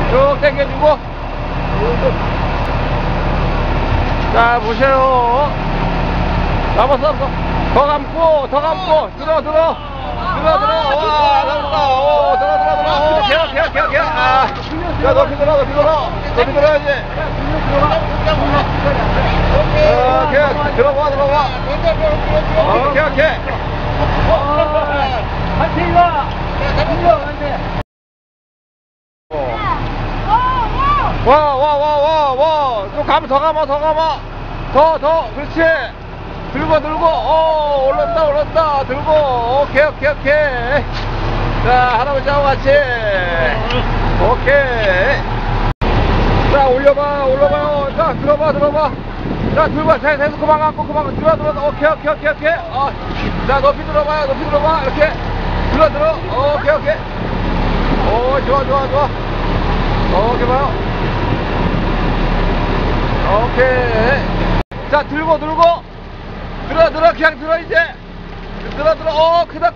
쭉 당겨주고. 자, 보세요. 남았어. 더 감고. 들어. 들어. 오케이. 야, 높이 들어야지. 오케이. 들어봐. 오케이. 한태이가. 와. 또 더 감아. 더. 그렇지. 들고. 올랐다. 들고. 오케이. 자, 할아버지하고 같이. 오케이. 자, 올려봐요. 자, 들어봐. 자, 자, 계속 그만 감고. 들어. 오케이. 자, 높이 들어봐요. 이렇게. 들어. 오케이. 오, 좋아. 오케이, 봐요. 오케이. 자, 들고. 들어. 그냥 들어, 이제. 들어. 크다.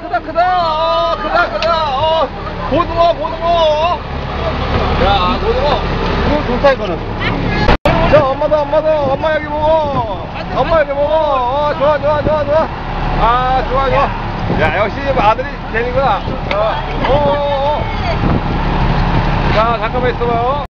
고등어. 야, 고등어. 이거 좋다, 이거는. 자, 엄마도. 엄마 여기 보고. 좋아. 좋아. 야, 역시 아들이 되는구나. 자, 잠깐만 있어봐요.